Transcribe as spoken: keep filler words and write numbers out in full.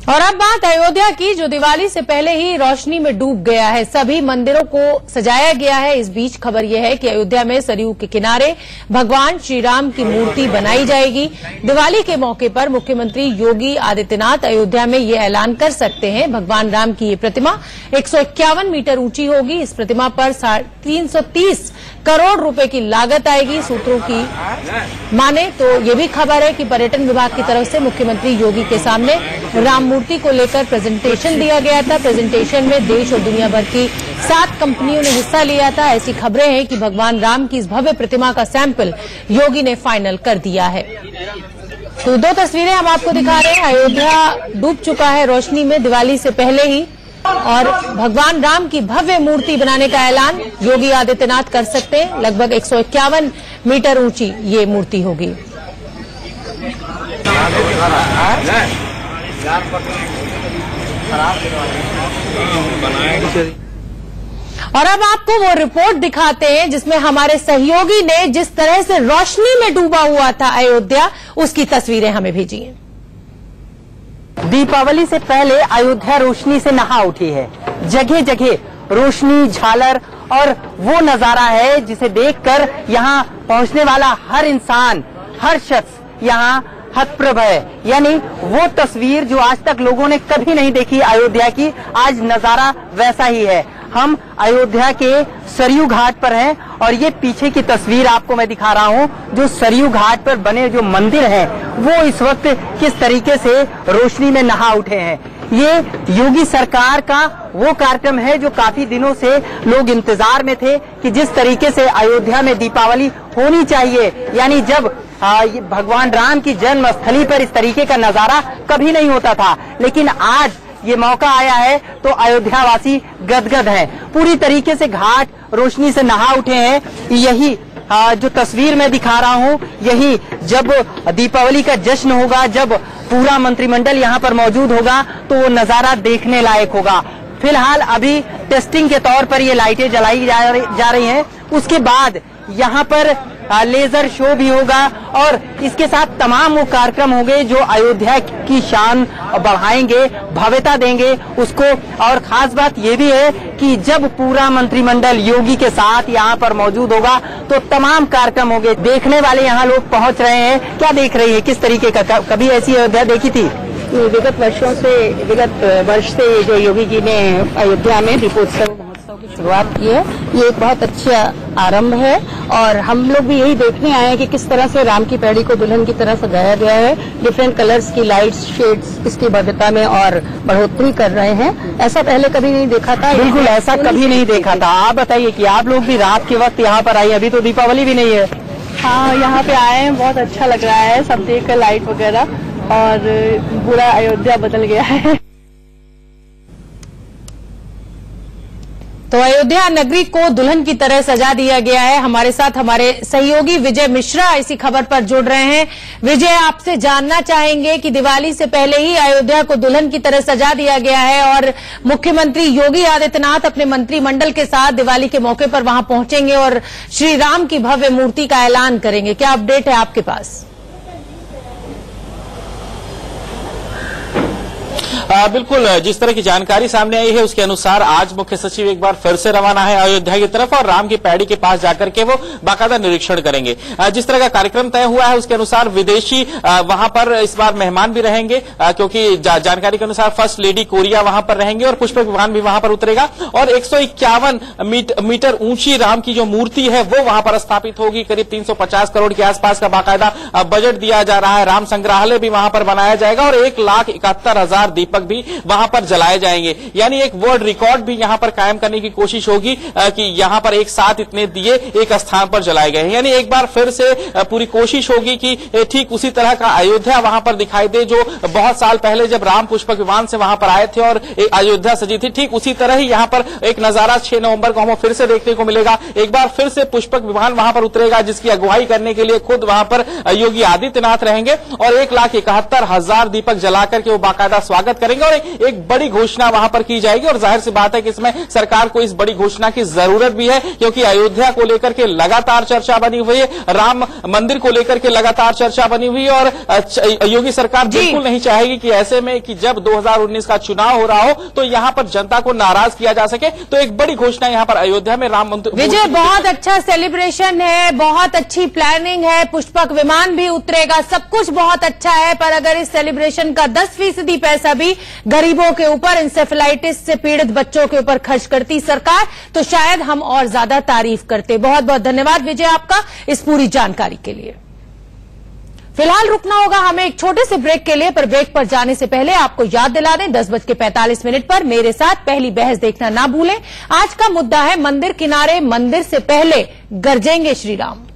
और अब बात अयोध्या की, जो दिवाली से पहले ही रोशनी में डूब गया है। सभी मंदिरों को सजाया गया है। इस बीच खबर यह है कि अयोध्या में सरयू के किनारे भगवान श्री राम की मूर्ति बनाई जाएगी। दिवाली के मौके पर मुख्यमंत्री योगी आदित्यनाथ अयोध्या में ये ऐलान कर सकते हैं। भगवान राम की ये प्रतिमा एक सौ इक्यावन मीटर ऊंची होगी। इस प्रतिमा पर तीन सौ तीस करोड़ रुपए की लागत आएगी। सूत्रों की माने तो ये भी खबर है कि पर्यटन विभाग की तरफ से मुख्यमंत्री योगी के सामने राम मूर्ति को लेकर प्रेजेंटेशन दिया गया था। प्रेजेंटेशन में देश और दुनिया भर की सात कंपनियों ने हिस्सा लिया था। ऐसी खबरें हैं कि भगवान राम की इस भव्य प्रतिमा का सैंपल योगी ने फाइनल कर दिया है। तो दो तस्वीरें हम आपको दिखा रहे हैं। अयोध्या डूब चुका है रोशनी में दिवाली से पहले ही, और भगवान राम की भव्य मूर्ति बनाने का ऐलान योगी आदित्यनाथ कर सकते हैं। लगभग एक सौ इक्यावन मीटर ऊंची ये मूर्ति होगी। और अब आपको वो रिपोर्ट दिखाते हैं जिसमें हमारे सहयोगी ने जिस तरह से रोशनी में डूबा हुआ था अयोध्या, उसकी तस्वीरें हमें भेजी हैं। दीपावली से पहले अयोध्या रोशनी से नहा उठी है। जगह जगह रोशनी, झालर और वो नजारा है जिसे देखकर यहाँ पहुँचने वाला हर इंसान, हर शख्स यहाँ हतप्रभ है। यानी वो तस्वीर जो आज तक लोगों ने कभी नहीं देखी अयोध्या की, आज नजारा वैसा ही है। हम अयोध्या के सरयू घाट पर हैं और ये पीछे की तस्वीर आपको मैं दिखा रहा हूँ। जो सरयू घाट पर बने जो मंदिर हैं वो इस वक्त किस तरीके से रोशनी में नहा उठे हैं। ये योगी सरकार का वो कार्यक्रम है जो काफी दिनों से लोग इंतजार में थे कि जिस तरीके से अयोध्या में दीपावली होनी चाहिए, यानी जब आ, भगवान राम की जन्म स्थली पर इस तरीके का नजारा कभी नहीं होता था, लेकिन आज ये मौका आया है तो अयोध्यावासी गदगद हैं। पूरी तरीके से घाट रोशनी से नहा उठे हैं। यही आ, जो तस्वीर मैं दिखा रहा हूँ, यही जब दीपावली का जश्न होगा, जब पूरा मंत्रिमंडल यहाँ पर मौजूद होगा तो वो नजारा देखने लायक होगा। फिलहाल अभी टेस्टिंग के तौर पर ये लाइटें जलाई जा रही, जा रही हैं। उसके बाद यहाँ पर लेजर शो भी होगा और इसके साथ तमाम वो कार्यक्रम होंगे जो अयोध्या की शान बढ़ाएंगे, भव्यता देंगे उसको। और खास बात ये भी है कि जब पूरा मंत्रिमंडल योगी के साथ यहाँ पर मौजूद होगा तो तमाम कार्यक्रम होंगे। देखने वाले यहाँ लोग पहुँच रहे हैं। क्या देख रही है, किस तरीके का, कभी ऐसी अयोध्या देखी थी? विगत वर्षों से विगत वर्ष से जो योगी जी ने अयोध्या में दीपोत्सव महोत्सव की शुरुआत की है, ये एक बहुत अच्छा आरंभ है। और हम लोग भी यही देखने आए हैं कि किस तरह से राम की पैड़ी को दुल्हन की तरह सजाया गया है। डिफरेंट कलर्स की लाइट्स, शेड्स इसकी भव्यता में और बढ़ोतरी कर रहे हैं। ऐसा पहले कभी नहीं देखा था। बिल्कुल ऐसा कभी नहीं देखा था। आप बताइए कि आप लोग भी रात के वक्त यहाँ पर आए, अभी तो दीपावली भी नहीं है। हाँ, यहाँ पे आए हैं, बहुत अच्छा लग रहा है सब देख कर, लाइट वगैरह, और पूरा अयोध्या बदल गया है। तो अयोध्या नगरी को दुल्हन की तरह सजा दिया गया है। हमारे साथ हमारे सहयोगी विजय मिश्रा इसी खबर पर जुड़ रहे हैं। विजय, आपसे जानना चाहेंगे कि दिवाली से पहले ही अयोध्या को दुल्हन की तरह सजा दिया गया है और मुख्यमंत्री योगी आदित्यनाथ अपने मंत्रिमंडल के साथ दिवाली के मौके पर वहां पहुंचेंगे और श्री राम की भव्य मूर्ति का ऐलान करेंगे। क्या अपडेट है आपके पास? आ, बिल्कुल, जिस तरह की जानकारी सामने आई है उसके अनुसार आज मुख्य सचिव एक बार फिर से रवाना है अयोध्या की तरफ और राम की पैड़ी के पास जाकर के वो बाकायदा निरीक्षण करेंगे। आ, जिस तरह का कार्यक्रम तय हुआ है उसके अनुसार विदेशी आ, वहां पर इस बार मेहमान भी रहेंगे, आ, क्योंकि जा, जानकारी के अनुसार फर्स्ट लेडी कोरिया वहां पर रहेंगे और पुष्पक विमान भी वहां पर उतरेगा और एक सौ इक्यावन मीटर ऊंची राम की जो मूर्ति है वो वहां पर स्थापित होगी। करीब तीन सौ पचास करोड़ के आसपास का बाकायदा बजट दिया जा रहा है। राम संग्रहालय भी वहां पर बनाया जाएगा और एक लाख इकहत्तर हजार दीपक भी वहां पर जलाए जाएंगे। यानी एक वर्ल्ड रिकॉर्ड भी यहां पर कायम करने की कोशिश होगी कि यहां पर एक साथ इतने दिए एक स्थान पर जलाए गए हैं। यानी एक बार फिर से पूरी कोशिश होगी कि ठीक उसी तरह का अयोध्या वहां पर दिखाई दे जो बहुत साल पहले जब राम पुष्पक विमान से वहां पर आए थे और एक अयोध्या सजी थी, ठीक उसी तरह ही यहां पर एक नजारा छह नवंबर को हमें फिर से देखने को मिलेगा। एक बार फिर से पुष्पक विमान वहां पर उतरेगा जिसकी अगुवाई करने के लिए खुद वहां पर योगी आदित्यनाथ रहेंगे और एक लाख इकहत्तर हजार दीपक जलाकर के वो बाकायदा स्वागत करेंगे। करेंगे और एक बड़ी घोषणा वहां पर की जाएगी। और जाहिर सी बात है कि इसमें सरकार को इस बड़ी घोषणा की जरूरत भी है, क्योंकि अयोध्या को लेकर के लगातार चर्चा बनी हुई है, राम मंदिर को लेकर के लगातार चर्चा बनी हुई है और योगी सरकार बिल्कुल नहीं चाहेगी कि ऐसे में कि जब दो हज़ार उन्नीस का चुनाव हो रहा हो तो यहां पर जनता को नाराज किया जा सके। तो एक बड़ी घोषणा यहां पर अयोध्या में राम मंदिर। विजय, बहुत अच्छा सेलिब्रेशन है, बहुत अच्छी प्लानिंग है, पुष्पक विमान भी उतरेगा, सब कुछ बहुत अच्छा है, पर अगर इस सेलिब्रेशन का दस फीसदी पैसा भी गरीबों के ऊपर, इंसेफेलाइटिस से पीड़ित बच्चों के ऊपर खर्च करती सरकार तो शायद हम और ज्यादा तारीफ करते। बहुत बहुत धन्यवाद विजय आपका इस पूरी जानकारी के लिए। फिलहाल रुकना होगा हमें एक छोटे से ब्रेक के लिए, पर ब्रेक पर जाने से पहले आपको याद दिला दें दस बज के पैंतालीस मिनट पर मेरे साथ पहली बहस देखना ना भूलें। आज का मुद्दा है मंदिर किनारे मंदिर से पहले गरजेंगे श्री राम।